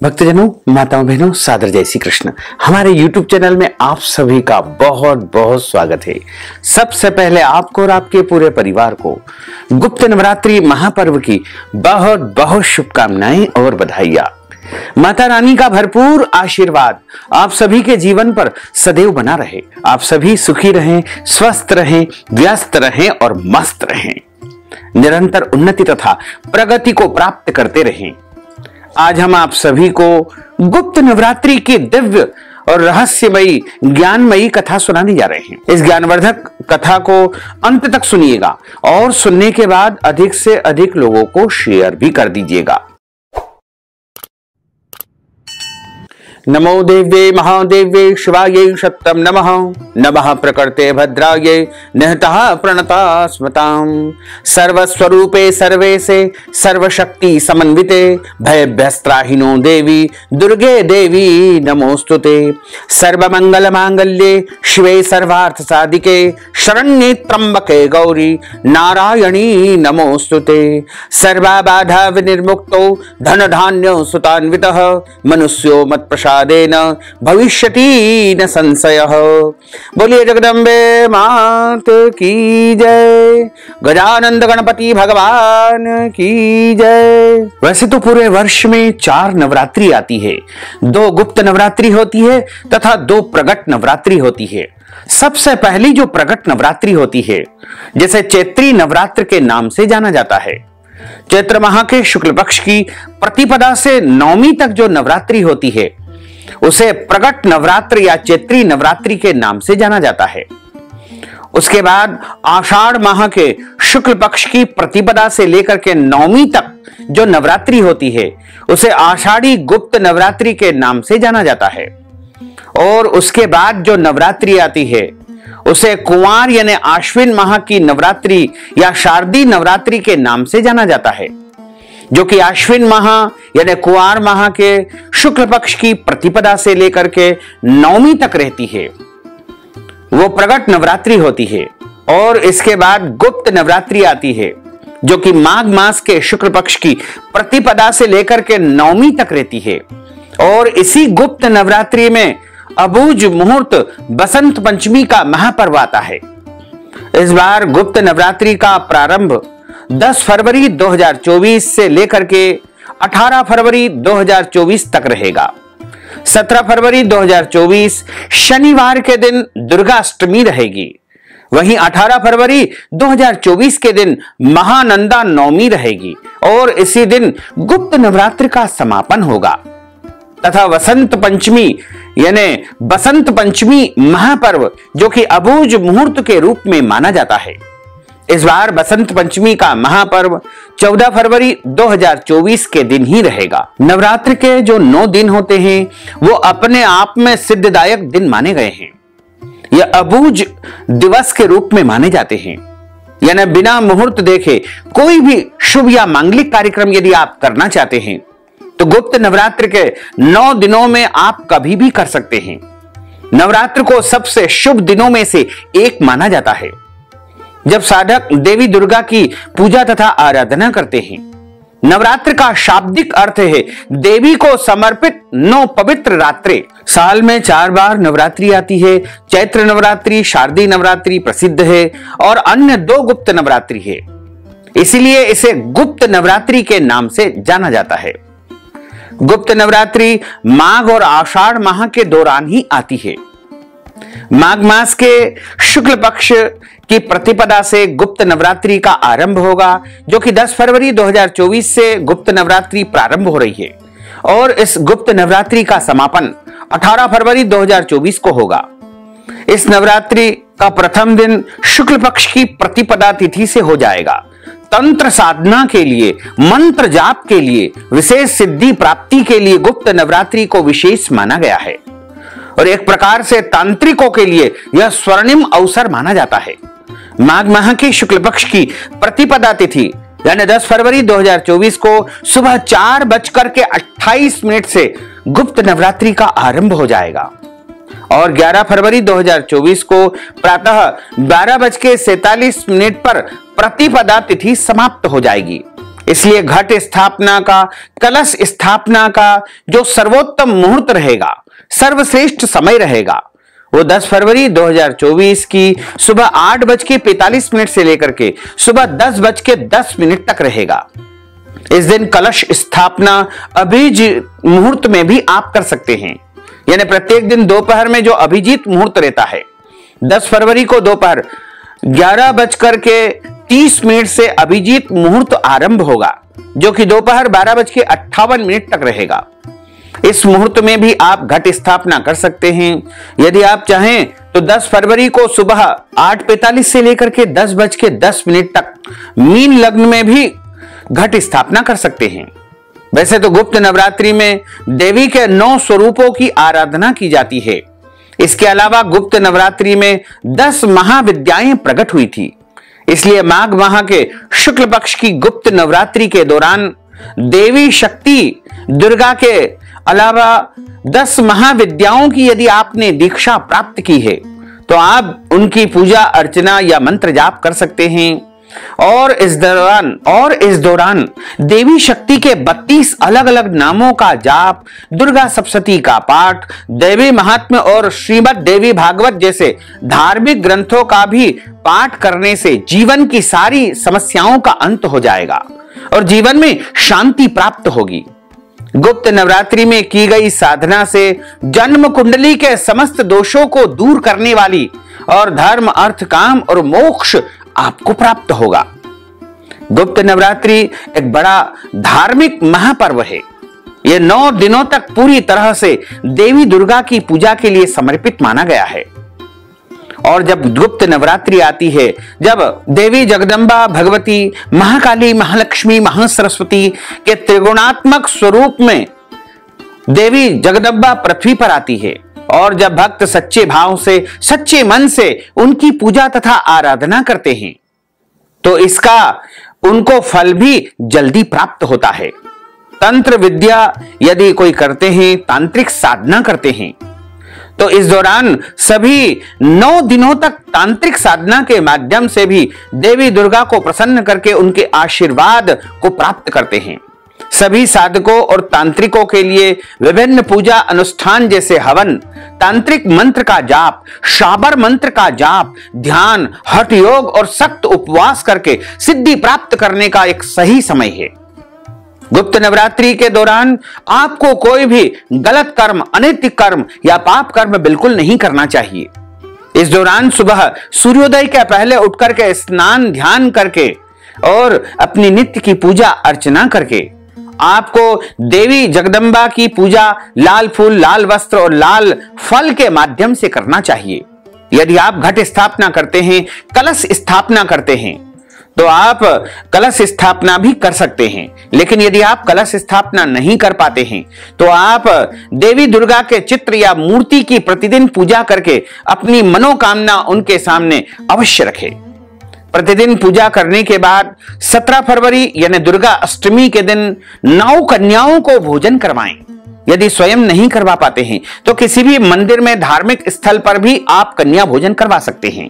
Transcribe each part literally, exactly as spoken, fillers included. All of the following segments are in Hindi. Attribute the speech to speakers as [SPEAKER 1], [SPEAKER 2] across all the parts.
[SPEAKER 1] भक्तजनों, माताओं, बहनों, सादर जय श्री कृष्ण। हमारे यूट्यूब चैनल में आप सभी का बहुत बहुत स्वागत है। सबसे पहले आपको और आपके पूरे परिवार को गुप्त नवरात्रि महापर्व की बहुत बहुत शुभकामनाएं और बधाइयां। माता रानी का भरपूर आशीर्वाद आप सभी के जीवन पर सदैव बना रहे। आप सभी सुखी रहें, स्वस्थ रहें, व्यस्त रहें और मस्त रहें। निरंतर उन्नति तथा प्रगति को प्राप्त करते रहें। आज हम आप सभी को गुप्त नवरात्रि की दिव्य और रहस्यमयी ज्ञानमयी कथा सुनाने जा रहे हैं। इस ज्ञानवर्धक कथा को अंत तक सुनिएगा और सुनने के बाद अधिक से अधिक लोगों को शेयर भी कर दीजिएगा। नमो देव्ये महादेव्ये शिवायै सत्यं नमः। नमः प्रकृते भद्रायै निहतः प्रणता स्मतां। सर्वस्वरूपे सर्वेशे सर्वशक्ति समन्विते भयभ्यस्त्राहिनो देवी दुर्गे देवी नमोस्तुते। सर्वमंगल मांगल्ये शिवे सर्वार्थ साधिके शरण्ये त्र्यंबके गौरी नारायणी नमोस्तुते। सर्वबाधा विनिर्मुक्तो धन धान्य सुतान्वितः मनुष्यो मत देन भविष्यति न संशयः। बोलिए जगदम्बे मात की जय, गजानंद गणपति भगवान की जय। वैसे तो पूरे वर्ष में चार नवरात्रि आती है। दो गुप्त नवरात्रि होती है तथा दो प्रगट नवरात्रि होती है। सबसे पहली जो प्रगट नवरात्रि होती है, जिसे चैत्री नवरात्र के नाम से जाना जाता है, चैत्र माह के शुक्ल पक्ष की प्रतिपदा से नौमी तक जो नवरात्रि होती है उसे प्रगट नवरात्र या चैत्री नवरात्रि के नाम से जाना जाता है। उसके बाद आषाढ़ माह के शुक्ल पक्ष की प्रतिपदा से लेकर के नौमी तक जो नवरात्रि होती है उसे आषाढ़ी गुप्त नवरात्रि के नाम से जाना जाता है। और उसके बाद जो नवरात्रि आती है उसे कुंवार यानी आश्विन माह की नवरात्रि या शारदीय नवरात्रि के नाम से जाना जाता है, जो कि आश्विन माह यानी कुंवार माह के शुक्ल पक्ष की प्रतिपदा से लेकर के नौमी तक रहती है। वो प्रगट नवरात्रि होती है। और इसके बाद गुप्त नवरात्रि आती है, जो कि माघ मास के शुक्ल पक्ष की प्रतिपदा से लेकर के नौमी तक रहती है। और इसी गुप्त नवरात्रि में अबूझ मुहूर्त बसंत पंचमी का महापर्व आता है। इस बार गुप्त नवरात्रि का प्रारंभ दस फरवरी दो हज़ार चौबीस से लेकर के अठारह फरवरी दो हज़ार चौबीस तक रहेगा। सत्रह फरवरी दो हज़ार चौबीस शनिवार के दिन दुर्गा अष्टमी रहेगी। वहीं अठारह फरवरी दो हज़ार चौबीस के दिन महानंदा नवमी रहेगी और इसी दिन गुप्त नवरात्र का समापन होगा। तथा वसंत पंचमी यानी बसंत पंचमी महापर्व, जो कि अबूझ मुहूर्त के रूप में माना जाता है। इस बार बसंत पंचमी का महापर्व चौदह फरवरी दो हज़ार चौबीस के दिन ही रहेगा। नवरात्र के जो नौ दिन होते हैं वो अपने आप में सिद्धदायक दिन माने गए हैं। यह अबूझ दिवस के रूप में माने जाते हैं। यानी बिना मुहूर्त देखे कोई भी शुभ या मांगलिक कार्यक्रम यदि आप करना चाहते हैं तो गुप्त नवरात्र के नौ दिनों में आप कभी भी कर सकते हैं। नवरात्र को सबसे शुभ दिनों में से एक माना जाता है, जब साधक देवी दुर्गा की पूजा तथा आराधना करते हैं। नवरात्र का शाब्दिक अर्थ है देवी को समर्पित नौ पवित्र रात्रें। साल में चार बार नवरात्रि आती है। चैत्र नवरात्रि, शारदीय नवरात्रि प्रसिद्ध है और अन्य दो गुप्त नवरात्रि है। इसीलिए इसे गुप्त नवरात्रि के नाम से जाना जाता है। गुप्त नवरात्रि माघ और आषाढ़ माह के दौरान ही आती है। माघ मास के शुक्ल पक्ष की प्रतिपदा से गुप्त नवरात्रि का आरंभ होगा, जो कि दस फरवरी दो हज़ार चौबीस से गुप्त नवरात्रि प्रारंभ हो रही है और इस गुप्त नवरात्रि का समापन अठारह फरवरी दो हज़ार चौबीस को होगा। इस नवरात्रि का प्रथम दिन शुक्ल पक्ष की प्रतिपदा तिथि से हो जाएगा। तंत्र साधना के लिए, मंत्र जाप के लिए, विशेष सिद्धि प्राप्ति के लिए गुप्त नवरात्रि को विशेष माना गया है और एक प्रकार से तांत्रिकों के लिए यह स्वर्णिम अवसर माना जाता है। माघ माह की शुक्ल पक्ष की प्रतिपदा तिथि यानी दस फरवरी दो हज़ार चौबीस को सुबह चार बजकर के अट्ठाईस मिनट से गुप्त नवरात्रि का आरंभ हो जाएगा और ग्यारह फरवरी दो हज़ार चौबीस को प्रातः बारह बज के सैतालीस मिनट पर प्रतिपदा तिथि समाप्त हो जाएगी इसलिए घट स्थापना का, कलश स्थापना का जो सर्वोत्तम मुहूर्त रहेगा, सर्वश्रेष्ठ समय रहेगा, वो दस फरवरी दो हज़ार चौबीस की सुबह आठ बज के पैंतालीस मिनट से लेकर के सुबह दस बज के दस मिनट तक रहेगा। इस दिन कलश स्थापना अभिजीत मुहूर्त में भी आप कर सकते हैं, यानी प्रत्येक दिन दोपहर में जो अभिजीत मुहूर्त रहता है, दस फरवरी को दोपहर ग्यारह बजकर के तीस मिनट से अभिजीत मुहूर्त आरंभ होगा, जो कि दोपहर बारह बज के अट्ठावन मिनट तक रहेगा। इस मुहूर्त में भी आप घट स्थापना कर सकते हैं। यदि आप चाहें तो दस फरवरी को सुबह आठ पैंतालीस से लेकर के दस बज के दस मिनट तक मीन लग्न में भी घट स्थापना कर सकते हैं। वैसे तो गुप्त नवरात्रि में देवी के नौ स्वरूपों की आराधना की जाती है। इसके अलावा गुप्त नवरात्रि में दस महाविद्याएं प्रकट हुई थी। इसलिए माघ माह के शुक्ल पक्ष की गुप्त नवरात्रि के दौरान देवी शक्ति दुर्गा के अलावा दस महाविद्याओं की यदि आपने दीक्षा प्राप्त की है तो आप उनकी पूजा अर्चना या मंत्र जाप कर सकते हैं। और इस दौरान और इस दौरान देवी शक्ति के बत्तीस अलग अलग नामों का जाप, दुर्गा सप्तशती का पाठ, देवी महात्म्य और श्रीमद् देवी भागवत जैसे धार्मिक ग्रंथों का भी पाठ करने से जीवन की सारी समस्याओं का अंत हो जाएगा और जीवन में शांति प्राप्त होगी। गुप्त नवरात्रि में की गई साधना से जन्म कुंडली के समस्त दोषों को दूर करने वाली और धर्म, अर्थ, काम और मोक्ष आपको प्राप्त होगा। गुप्त नवरात्रि एक बड़ा धार्मिक महापर्व है। यह नौ दिनों तक पूरी तरह से देवी दुर्गा की पूजा के लिए समर्पित माना गया है। और जब गुप्त नवरात्रि आती है, जब देवी जगदम्बा, भगवती, महाकाली, महालक्ष्मी, महासरस्वती के त्रिगुणात्मक स्वरूप में देवी जगदम्बा पृथ्वी पर आती है और जब भक्त सच्चे भाव से, सच्चे मन से उनकी पूजा तथा आराधना करते हैं तो इसका उनको फल भी जल्दी प्राप्त होता है। तंत्र विद्या यदि कोई करते हैं, तांत्रिक साधना करते हैं, तो इस दौरान सभी नौ दिनों तक तांत्रिक साधना के माध्यम से भी देवी दुर्गा को प्रसन्न करके उनके आशीर्वाद को प्राप्त करते हैं। सभी साधकों और तांत्रिकों के लिए विभिन्न पूजा अनुष्ठान जैसे हवन, तांत्रिक मंत्र का जाप, शाबर मंत्र का जाप, ध्यान, हठ योग और सख्त उपवास करके सिद्धि प्राप्त करने का एक सही समय है। गुप्त नवरात्रि के दौरान आपको कोई भी गलत कर्म, अनैतिक कर्म या पाप कर्म बिल्कुल नहीं करना चाहिए। इस दौरान सुबह सूर्योदय के पहले उठकर के स्नान ध्यान करके और अपनी नित्य की पूजा अर्चना करके आपको देवी जगदम्बा की पूजा लाल फूल, लाल वस्त्र और लाल फल के माध्यम से करना चाहिए। यदि आप घट स्थापना करते हैं, कलश स्थापना करते हैं, तो आप कलश स्थापना भी कर सकते हैं। लेकिन यदि आप कलश स्थापना नहीं कर पाते हैं तो आप देवी दुर्गा के चित्र या मूर्ति की प्रतिदिन पूजा करके अपनी मनोकामना उनके सामने अवश्य रखें। प्रतिदिन पूजा करने के बाद सत्रह फरवरी यानी दुर्गा अष्टमी के दिन नौ कन्याओं को भोजन करवाएं। यदि स्वयं नहीं करवा पाते हैं तो किसी भी मंदिर में, धार्मिक स्थल पर भी आप कन्या भोजन करवा सकते हैं,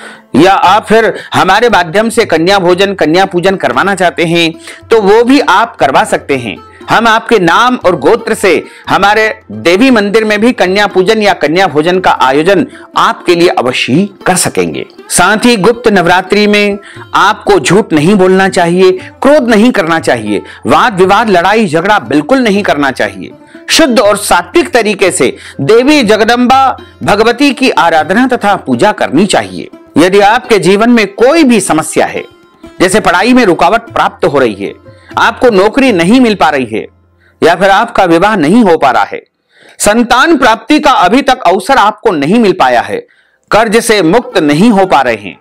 [SPEAKER 1] या आप फिर हमारे माध्यम से कन्या भोजन, कन्या पूजन करवाना चाहते हैं तो वो भी आप करवा सकते हैं। हम आपके नाम और गोत्र से हमारे देवी मंदिर में भी कन्या पूजन या कन्या भोजन का आयोजन आपके लिए अवश्य ही कर सकेंगे। साथ ही गुप्त नवरात्रि में आपको झूठ नहीं बोलना चाहिए, क्रोध नहीं करना चाहिए, वाद विवाद, लड़ाई झगड़ा बिल्कुल नहीं करना चाहिए। शुद्ध और सात्विक तरीके से देवी जगदम्बा भगवती की आराधना तथा पूजा करनी चाहिए। यदि आपके जीवन में कोई भी समस्या है, जैसे पढ़ाई में रुकावट प्राप्त हो रही है, आपको नौकरी नहीं मिल पा रही है, या फिर आपका विवाह नहीं हो पा रहा है, संतान प्राप्ति का अभी तक अवसर आपको नहीं मिल पाया है, कर्ज से मुक्त नहीं हो पा रहे हैं,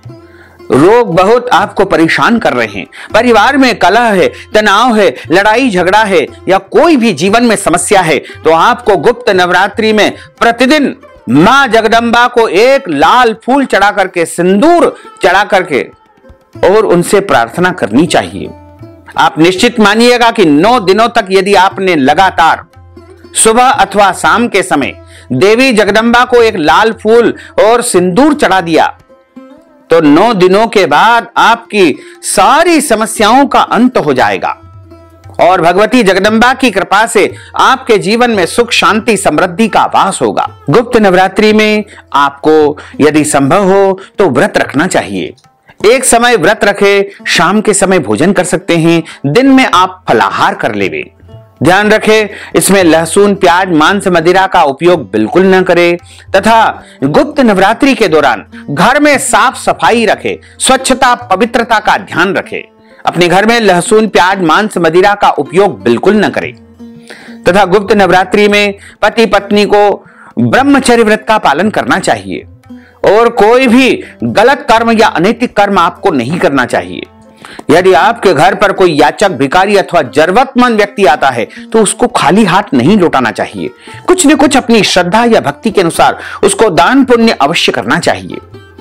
[SPEAKER 1] रोग बहुत आपको परेशान कर रहे हैं, परिवार में कलह है, तनाव है, लड़ाई झगड़ा है, या कोई भी जीवन में समस्या है, तो आपको गुप्त नवरात्रि में प्रतिदिन मां जगदम्बा को एक लाल फूल चढ़ा करके, सिंदूर चढ़ा करके और उनसे प्रार्थना करनी चाहिए। आप निश्चित मानिएगा कि नौ दिनों तक यदि आपने लगातार सुबह अथवा शाम के समय देवी जगदम्बा को एक लाल फूल और सिंदूर चढ़ा दिया तो नौ दिनों के बाद आपकी सारी समस्याओं का अंत हो जाएगा और भगवती जगदम्बा की कृपा से आपके जीवन में सुख, शांति, समृद्धि का वास होगा। गुप्त नवरात्रि में आपको यदि संभव हो तो व्रत रखना चाहिए। एक समय व्रत रखे, शाम के समय भोजन कर सकते हैं, दिन में आप फलाहार कर लेवे। ध्यान रखें, इसमें लहसुन, प्याज, मांस, मदिरा का उपयोग बिल्कुल न करें तथा गुप्त नवरात्रि के दौरान घर में साफ सफाई रखें, स्वच्छता, पवित्रता का ध्यान रखें। अपने घर में लहसुन, प्याज, मांस, मदिरा का उपयोग बिल्कुल न करें तथा गुप्त नवरात्रि में पति पत्नी को ब्रह्मचर्य व्रत का पालन करना चाहिए और कोई भी गलत कर्म या अनैतिक कर्म आपको नहीं करना चाहिए। यदि आपके घर पर कोई याचक, भिखारी अथवा जरूरतमंद व्यक्ति आता है तो उसको खाली हाथ नहीं लौटाना चाहिए। कुछ न कुछ अपनी श्रद्धा या भक्ति के अनुसार उसको दान पुण्य अवश्य करना चाहिए।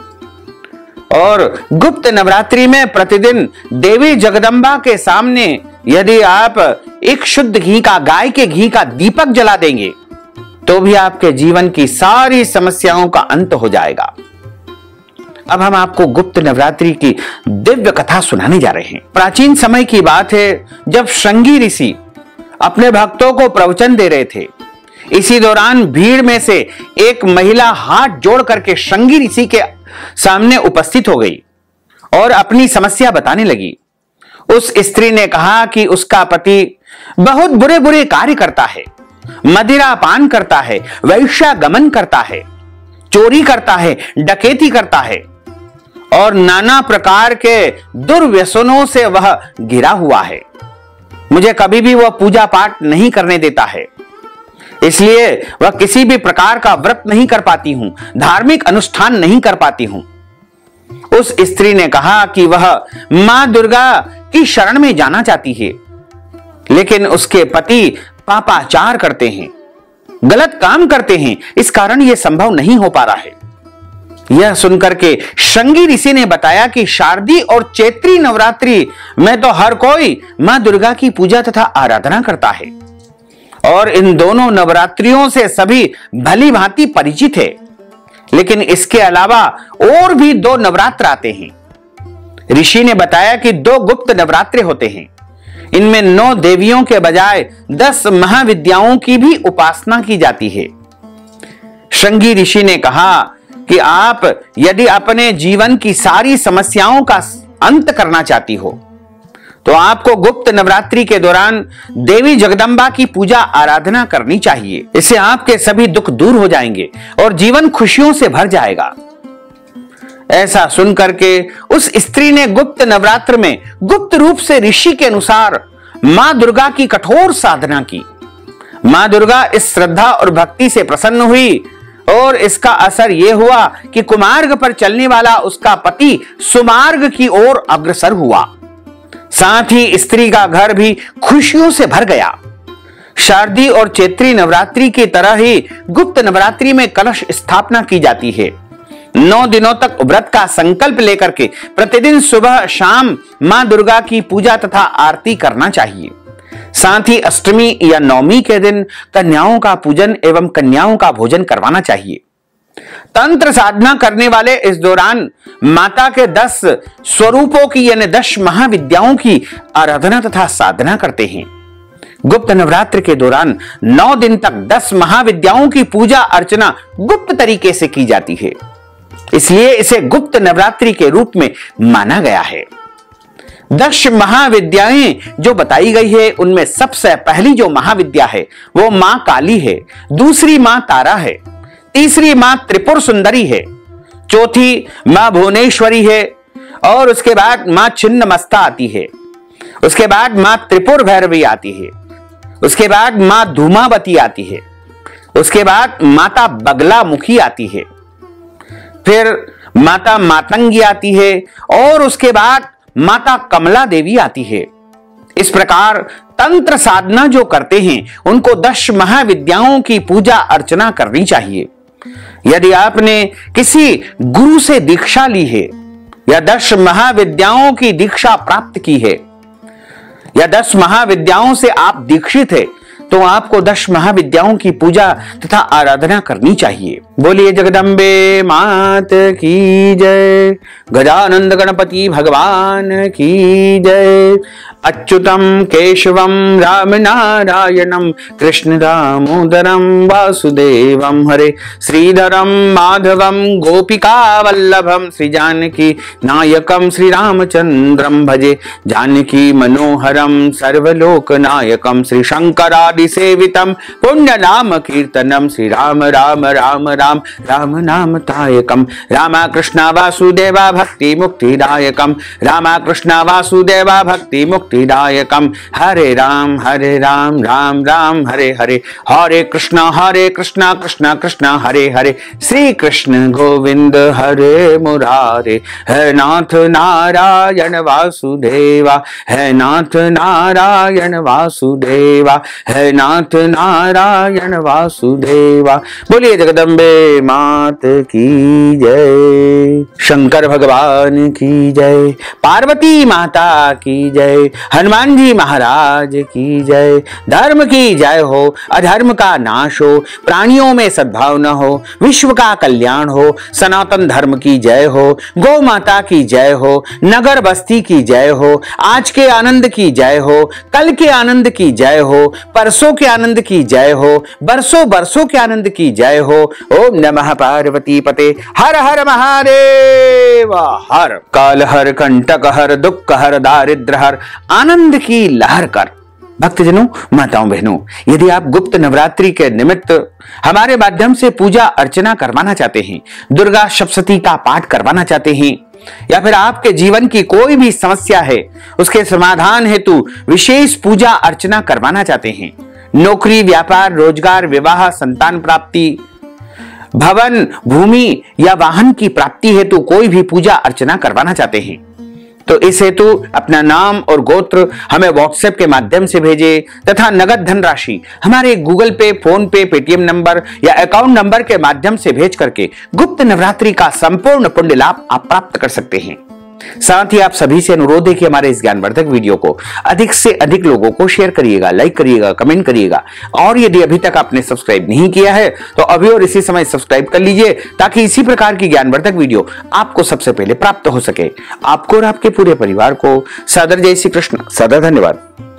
[SPEAKER 1] और गुप्त नवरात्रि में प्रतिदिन देवी जगदम्बा के सामने यदि आप एक शुद्ध घी का, गाय के घी का दीपक जला देंगे तो भी आपके जीवन की सारी समस्याओं का अंत हो जाएगा। अब हम आपको गुप्त नवरात्रि की दिव्य कथा सुनाने जा रहे हैं। प्राचीन समय की बात है जब श्रृंगी ऋषि अपने भक्तों को प्रवचन दे रहे थे। इसी दौरान भीड़ में से एक महिला हाथ जोड़ करके श्रृंगी ऋषि के सामने उपस्थित हो गई और अपनी समस्या बताने लगी। उस स्त्री ने कहा कि उसका पति बहुत बुरे बुरे कार्य करता है, मदिरा पान करता है, वैश्यागमन करता है, चोरी करता है, डकैती करता है और नाना प्रकार के दुर्व्यसनों से वह घिरा हुआ है। मुझे कभी भी वह पूजा पाठ नहीं करने देता है, इसलिए वह किसी भी प्रकार का व्रत नहीं कर पाती हूं, धार्मिक अनुष्ठान नहीं कर पाती हूं। उस स्त्री ने कहा कि वह मां दुर्गा की शरण में जाना चाहती है, लेकिन उसके पति पापाचार करते हैं, गलत काम करते हैं, इस कारण यह संभव नहीं हो पा रहा है। यह सुनकर के श्रृंगी ऋषि ने बताया कि शारदी और चैत्री नवरात्रि में तो हर कोई मां दुर्गा की पूजा तथा आराधना करता है और इन दोनों नवरात्रियों से सभी भली भांति परिचित है, लेकिन इसके अलावा और भी दो नवरात्र आते हैं। ऋषि ने बताया कि दो गुप्त नवरात्रि होते हैं। इनमें नौ देवियों के बजाय दस महाविद्याओं की भी उपासना की जाती है। श्रृंगी ऋषि ने कहा कि आप यदि अपने जीवन की सारी समस्याओं का अंत करना चाहती हो तो आपको गुप्त नवरात्रि के दौरान देवी जगदम्बा की पूजा आराधना करनी चाहिए। इससे आपके सभी दुख दूर हो जाएंगे और जीवन खुशियों से भर जाएगा। ऐसा सुनकर के उस स्त्री ने गुप्त नवरात्र में गुप्त रूप से ऋषि के अनुसार मां दुर्गा की कठोर साधना की। मां दुर्गा इस श्रद्धा और भक्ति से प्रसन्न हुई और इसका असर यह हुआ कि कुमार्ग पर चलने वाला उसका पति सुमार्ग की ओर अग्रसर हुआ। साथ ही स्त्री का घर भी खुशियों से भर गया। शारदी और चैत्री नवरात्रि की तरह ही गुप्त नवरात्रि में कलश स्थापना की जाती है। नौ दिनों तक व्रत का संकल्प लेकर के प्रतिदिन सुबह शाम मां दुर्गा की पूजा तथा आरती करना चाहिए। साथ ही अष्टमी या नवमी के दिन कन्याओं का पूजन एवं कन्याओं का भोजन करवाना चाहिए। तंत्र साधना करने वाले इस दौरान माता के दस स्वरूपों की यानी दस महाविद्याओं की आराधना तथा साधना करते हैं। गुप्त नवरात्र के दौरान नौ दिन तक दस महाविद्याओं की पूजा अर्चना गुप्त तरीके से की जाती है, इसलिए इसे गुप्त नवरात्रि के रूप में माना गया है। दस महाविद्याएं जो बताई गई है उनमें सबसे पहली जो महाविद्या है वो मां काली है, दूसरी मां तारा है, तीसरी मां त्रिपुर सुंदरी है, चौथी मां भुवनेश्वरी है और उसके बाद मां छिन्नमस्ता आती है, उसके बाद मां त्रिपुर भैरवी आती है, उसके बाद मां धूमावती आती है, उसके बाद माता बगला मुखी आती है, फिर माता मातंगी आती है और उसके बाद माता कमला देवी आती है। इस प्रकार तंत्र साधना जो करते हैं उनको दस महाविद्याओं की पूजा अर्चना करनी चाहिए। यदि आपने किसी गुरु से दीक्षा ली है या दस महाविद्याओं की दीक्षा प्राप्त की है या दस महाविद्याओं से आप दीक्षित है तो आपको दश महाविद्याओं की पूजा तथा आराधना करनी चाहिए। बोलिए जगदम्बे मात की जय, गजानंद गणपति भगवान की जय। अच्युतम केशवम राम नारायणम कृष्ण दामोदरम वासुदेवम हरे, श्रीधरम माधवम गोपिका वल्लभम श्री जानकी नायकम श्री रामचंद्रम भजे, जानकी मनोहरम सर्वलोक नायकम श्री शंकरादि सेवितम पुण्य नाम कीर्तनम, श्री राम राम राम राम राम नाम तायकम, रामा कृष्णा वासुदेवा भक्ति मुक्तिदायकम, रामा कृष्णा वासुदेवा भक्ति मुक्तिदायकम। हरे राम हरे राम राम राम हरे हरे, हरे कृष्णा हरे कृष्णा कृष्णा कृष्णा हरे हरे, श्री कृष्ण गोविंद हरे मुरारे, है नाथ नारायण वासुदेवा, है नाथ नारायण वासुदेवा, है नाथ नारायण वासुदेवा। बोलिए जगदम्बे मात की जय, शंकर भगवान की जय, पार्वती माता की जय, हनुमान जी महाराज की जय। धर्म की जय हो, अधर्म का नाश हो, प्राणियों में सद्भाव न हो, विश्व का कल्याण हो, सनातन धर्म की जय हो, गौ माता की जय हो, नगर बस्ती की जय हो, आज के आनंद की जय हो, कल के आनंद की जय हो, परसों के आनंद की जय हो, बरसों बरसों के आनंद की जय हो। ओम नमः पार्वती पते, हर हर महादेव हर, काल हर, कंटक हर, दुख हर, दारिद्र हर, आनंद की लहर कर। भक्तजनों, माताओं बहनों, यदि आप गुप्त नवरात्रि के निमित्त हमारे माध्यम से पूजा अर्चना करवाना चाहते हैं, दुर्गा सप्तशती का पाठ करवाना चाहते हैं, या फिर आपके जीवन की कोई भी समस्या है उसके समाधान हेतु विशेष पूजा अर्चना करवाना चाहते हैं, नौकरी, व्यापार, रोजगार, विवाह, संतान प्राप्ति, भवन, भूमि या वाहन की प्राप्ति हेतु कोई भी पूजा अर्चना करवाना चाहते हैं, तो इस हेतु अपना नाम और गोत्र हमें व्हाट्सएप के माध्यम से भेजें तथा नगद धनराशि हमारे Google Pay, PhonePe, Paytm number या अकाउंट नंबर के माध्यम से भेज करके गुप्त नवरात्रि का संपूर्ण पुण्य लाभ आप प्राप्त कर सकते हैं। साथ ही आप सभी से अनुरोध है कि हमारे इस ज्ञानवर्धक वीडियो को अधिक से अधिक लोगों को शेयर करिएगा, लाइक करिएगा, कमेंट करिएगा, और यदि अभी तक आपने सब्सक्राइब नहीं किया है तो अभी और इसी समय सब्सक्राइब कर लीजिए ताकि इसी प्रकार की ज्ञानवर्धक वीडियो आपको सबसे पहले प्राप्त हो सके। आपको और आपके पूरे परिवार को सादर जय श्री कृष्ण, सदा धन्यवाद।